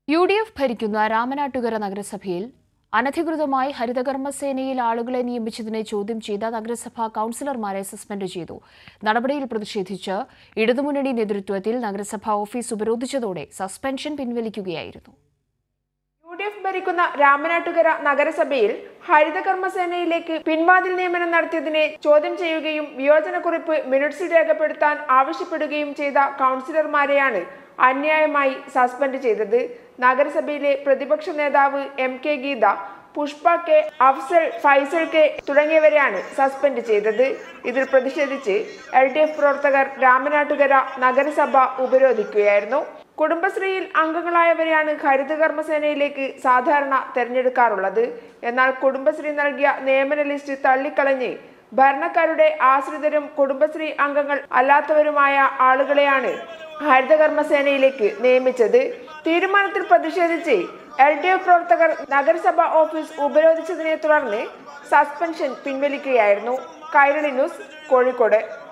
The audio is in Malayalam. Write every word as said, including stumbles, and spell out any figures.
യു ഡി എഫ് ഭരിക്കുന്ന രാമനാട്ടുകര നഗരസഭയിൽ അനധികൃതമായി ഹരിതകർമ്മസേനയിൽ ആളുകളെ നിയമിച്ചതിനെ ചോദ്യം ചെയ്ത നഗരസഭാ കൌൺസിലർമാരെ സസ്പെൻഡ് ചെയ്തു. നടപടിയിൽ പ്രതിഷേധിച്ച് ഇടതുമുന്നണി നേതൃത്വത്തിൽ നഗരസഭാ ഓഫീസ് ഉപരോധിച്ചതോടെ സസ്പെൻഷൻ പിൻവലിക്കുകയായിരുന്നു. യു ഡി എഫ് ഭരിക്കുന്ന രാമനാട്ടുകര നഗരസഭയിൽ ഹരിതകർമ്മസേനയിലേക്ക് പിൻവാതിൽ നിയമനം നടത്തിയതിനെ ചോദ്യം ചെയ്യുകയും വിയോജനക്കുറിപ്പ് മിനിറ്റ്സിൽ രേഖപ്പെടുത്താൻ ആവശ്യപ്പെടുകയും ചെയ്ത കൌൺസിലർമാരെയാണ് അന്യായമായി സസ്പെൻഡ് ചെയ്തത്. നഗരസഭയിലെ പ്രതിപക്ഷ നേതാവ് M K Geetha, Pushpa K, Afsal, Faisal K തുടങ്ങിയവരെയാണ് സസ്പെൻഡ് ചെയ്തത്. ഇതിൽ പ്രതിഷേധിച്ച് എൽ ഡി എഫ് പ്രവർത്തകർ രാമനാട്ടുകര നഗരസഭ ഉപരോധിക്കുകയായിരുന്നു. കുടുംബശ്രീയിൽ അംഗങ്ങളായവരെയാണ് ഹരിതകർമ്മസേനയിലേക്ക് സാധാരണ തെരഞ്ഞെടുക്കാറുള്ളത്. എന്നാൽ കുടുംബശ്രീ നൽകിയ നിയമന ലിസ്റ്റ് തള്ളിക്കളഞ്ഞ് ഭരണക്കാരുടെ ആശ്രിതരും കുടുംബശ്രീ അംഗങ്ങൾ അല്ലാത്തവരുമായ ആളുകളെയാണ് ഹരിതകർമ്മസേനയിലേക്ക് നിയമിച്ചത്. തീരുമാനത്തിൽ പ്രതിഷേധിച്ച് എൽ ഡി എഫ് പ്രവർത്തകർ നഗരസഭ ഓഫീസ് ഉപരോധിച്ചതിനെ തുടർന്ന് സസ്പെൻഷൻ പിൻവലിക്കുകയായിരുന്നു. കൈരളി ന്യൂസ്, കോഴിക്കോട്.